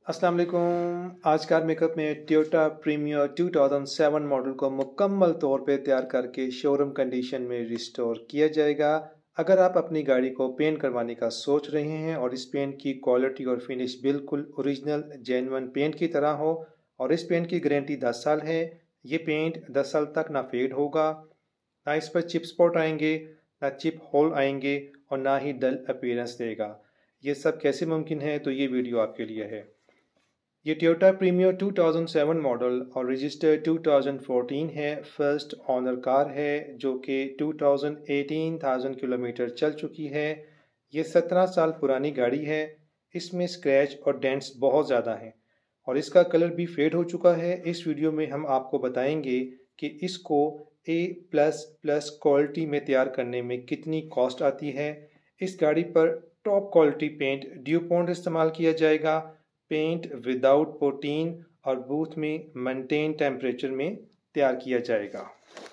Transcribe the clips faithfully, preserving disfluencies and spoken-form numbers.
अस्सलाम वालेकुम। आज कार मेकअप में टोयोटा प्रीमियर दो हज़ार सात मॉडल को मुकम्मल तौर पे तैयार करके शोरूम कंडीशन में रिस्टोर किया जाएगा। अगर आप अपनी गाड़ी को पेंट करवाने का सोच रहे हैं और इस पेंट की क्वालिटी और फिनिश बिल्कुल ओरिजिनल जेन्युइन पेंट की तरह हो और इस पेंट की गारंटी दस साल है, ये पेंट दस साल तक ना फेड होगा, ना इस पर चिप स्पॉट आएंगे, ना चिप होल आएंगे और ना ही डल अपीयरेंस देगा। ये सब कैसे मुमकिन है, तो ये वीडियो आपके लिए है। ये टोयोटा प्रीमियर दो हज़ार सात मॉडल और रजिस्टर्ड दो हज़ार चौदह है। फर्स्ट ऑनर कार है जो कि दो हज़ार अठारह हज़ार किलोमीटर चल चुकी है। ये सत्रह साल पुरानी गाड़ी है। इसमें स्क्रैच और डेंट्स बहुत ज़्यादा हैं और इसका कलर भी फेड हो चुका है। इस वीडियो में हम आपको बताएंगे कि इसको ए प्लस प्लस क्वालिटी में तैयार करने में कितनी कॉस्ट आती है। इस गाड़ी पर टॉप क्वालिटी पेंट ड्यूपॉन्ट इस्तेमाल किया जाएगा। पेंट विदाउट पोटीन और बूथ में मेंटेन टेम्परेचर में तैयार किया जाएगा।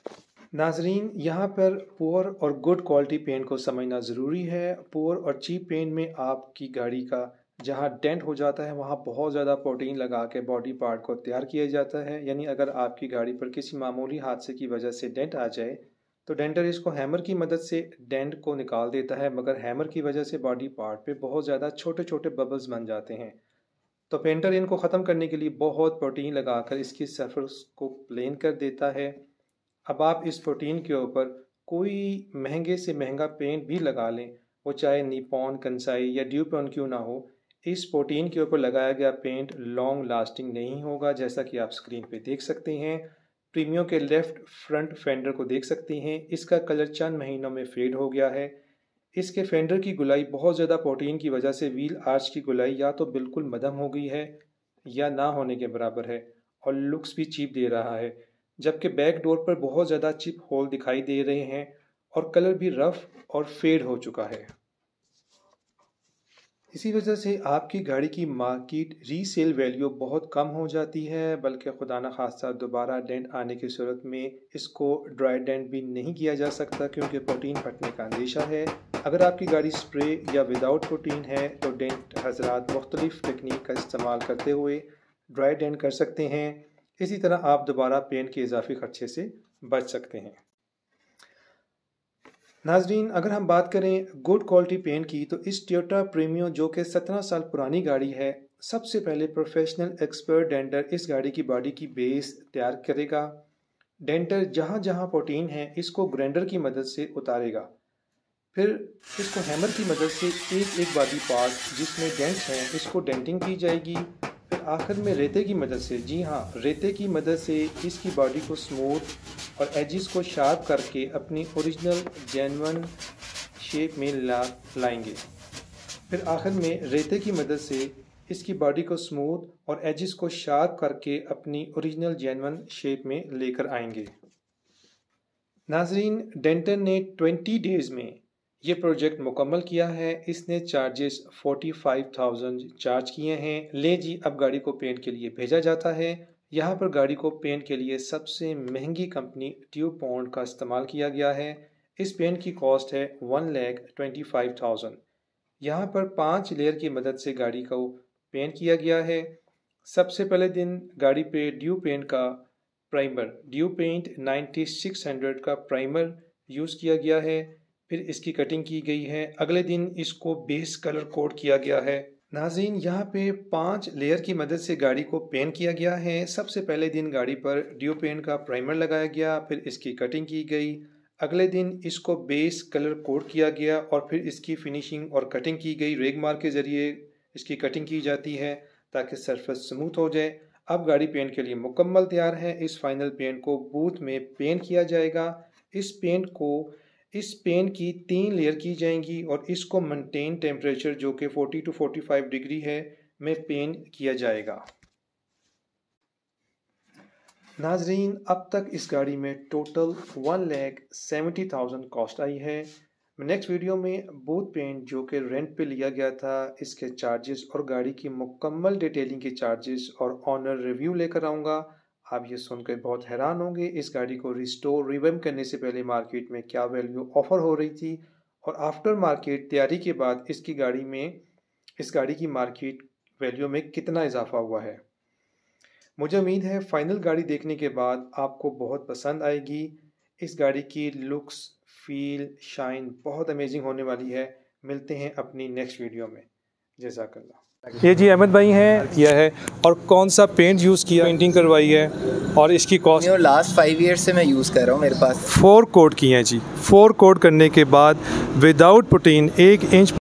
नाजरीन, यहाँ पर पुअर और गुड क्वालिटी पेंट को समझना ज़रूरी है। पुअर और चीप पेंट में आपकी गाड़ी का जहाँ डेंट हो जाता है वहाँ बहुत ज़्यादा प्रोटीन लगा के बॉडी पार्ट को तैयार किया जाता है। यानी अगर आपकी गाड़ी पर किसी मामूली हादसे की वजह से डेंट आ जाए तो डेंटर इसको हैमर की मदद से डेंट को निकाल देता है, मगर हैमर की वजह से बॉडी पार्ट पे बहुत ज़्यादा छोटे छोटे बबल्स बन जाते हैं। तो पेंटर इनको ख़त्म करने के लिए बहुत प्रोटीन लगाकर इसकी सरफेस को प्लेन कर देता है। अब आप इस प्रोटीन के ऊपर कोई महंगे से महंगा पेंट भी लगा लें, वो चाहे निपॉन, कंसाई या ड्यूपॉन क्यों ना हो, इस प्रोटीन के ऊपर लगाया गया पेंट लॉन्ग लास्टिंग नहीं होगा। जैसा कि आप स्क्रीन पे देख सकते हैं, प्रीमियो के लेफ़्ट फ्रंट फेंडर को देख सकते हैं, इसका कलर चंद महीनों में फेड हो गया है। इसके फेंडर की गुलाई बहुत ज़्यादा प्रोटीन की वजह से व्हील आर्च की गुलाई या तो बिल्कुल मध्यम हो गई है या ना होने के बराबर है और लुक्स भी चीप दे रहा है। जबकि बैक डोर पर बहुत ज़्यादा चिप होल दिखाई दे रहे हैं और कलर भी रफ और फेड हो चुका है। इसी वजह से आपकी गाड़ी की मार्केट रीसेल वैल्यू बहुत कम हो जाती है, बल्कि खुदा न खास्ता दोबारा डेंट आने की सूरत में इसको ड्राई डेंट भी नहीं किया जा सकता क्योंकि प्रोटीन फटने का अंदेशा है। अगर आपकी गाड़ी स्प्रे या विदाउट प्रोटीन है तो डेंट हजरात मुख्तलिफ टेक्निक का इस्तेमाल करते हुए ड्राई डेंट कर सकते हैं। इसी तरह आप दोबारा पेंट के इजाफी खर्चे से बच सकते हैं। नाजरीन, अगर हम बात करें गुड क्वालिटी पेंट की तो इस टोयोटा प्रीमियो जो कि सत्रह साल पुरानी गाड़ी है, सबसे पहले प्रोफेशनल एक्सपर्ट डेंटर इस गाड़ी की बॉडी की बेस तैयार करेगा। डेंटर जहां जहां प्रोटीन है इसको ग्राइंडर की मदद से उतारेगा, फिर इसको हैमर की मदद से एक एक बॉडी पार्ट जिसमें डेंट्स हैं इसको डेंटिंग की जाएगी। फिर आखिर में रेते की मदद से, जी हाँ, रेते की मदद से इसकी बॉडी को स्मूथ और एजिस को शार्प करके अपनी ओरिजिनल जेन्युइन शेप में ला लाएंगे। फिर आखिर में रेते की मदद से इसकी बॉडी को स्मूथ और एजिस को शार्प करके अपनी ओरिजिनल जेन्युइन शेप में लेकर आएंगे। नाजरीन, डेंटर ने बीस डेज़ में ये प्रोजेक्ट मुकम्मल किया है। इसने चार्जेस पैंतालीस हज़ार चार्ज किए हैं। ले जी, अब गाड़ी को पेंट के लिए भेजा जाता है। यहाँ पर गाड़ी को पेंट के लिए सबसे महंगी कंपनी ड्यूपॉन्ट का इस्तेमाल किया गया है। इस पेंट की कॉस्ट है one lakh twenty five thousand. यहाँ पर पाँच लेयर की मदद से गाड़ी को पेंट किया गया है। सबसे पहले दिन गाड़ी पे ड्यू पेंट का primer DuPont ninety six hundred का प्राइमर यूज़ किया गया है। फिर इसकी कटिंग की गई है। अगले दिन इसको बेस कलर कोड किया गया है। नाज़रीन, यहाँ पे पांच लेयर की मदद से गाड़ी को पेंट किया गया है। सबसे पहले दिन गाड़ी पर ड्यू पेंट का प्राइमर लगाया गया, फिर इसकी कटिंग की गई। अगले दिन इसको बेस कलर कोड किया गया और फिर इसकी फिनिशिंग और कटिंग की गई। रेग मार्क के ज़रिए इसकी कटिंग की जाती है ताकि सरफेस स्मूथ हो जाए। अब गाड़ी पेंट के लिए मुकम्मल तैयार है। इस फाइनल पेंट को बूथ में पेंट किया जाएगा। इस पेंट को इस पेंट की तीन लेयर की जाएंगी और इसको मेंटेन टेम्परेचर जो कि चालीस टू पैंतालीस डिग्री है में पेंट किया जाएगा। नाजरीन, अब तक इस गाड़ी में total one lakh seventy thousand cost आई है। मैं नेक्स्ट वीडियो में बूथ पेंट जो कि रेंट पे लिया गया था इसके चार्जेस और गाड़ी की मुकम्मल डिटेलिंग के चार्जेस और ऑनर रिव्यू लेकर आऊँगा। आप ये सुनकर बहुत हैरान होंगे इस गाड़ी को रिस्टोर रिवैम्प करने से पहले मार्केट में क्या वैल्यू ऑफर हो रही थी और आफ्टर मार्केट तैयारी के बाद इसकी गाड़ी में इस गाड़ी की मार्केट वैल्यू में कितना इजाफा हुआ है। मुझे उम्मीद है फाइनल गाड़ी देखने के बाद आपको बहुत पसंद आएगी। इस गाड़ी की लुक्स, फील, शाइन बहुत अमेजिंग होने वाली है। मिलते हैं अपनी नेक्स्ट वीडियो में। जज़ाकल्लाह। ये जी अहमद भाई हैं, यह है। और कौन सा पेंट यूज़ किया, पेंटिंग करवाई है, और इसकी कॉस्ट? लास्ट फाइव ईयर से मैं यूज़ कर रहा हूँ। मेरे पास फोर कोट किए हैं जी। फोर कोट करने के बाद विदाउट पुटीन एक इंच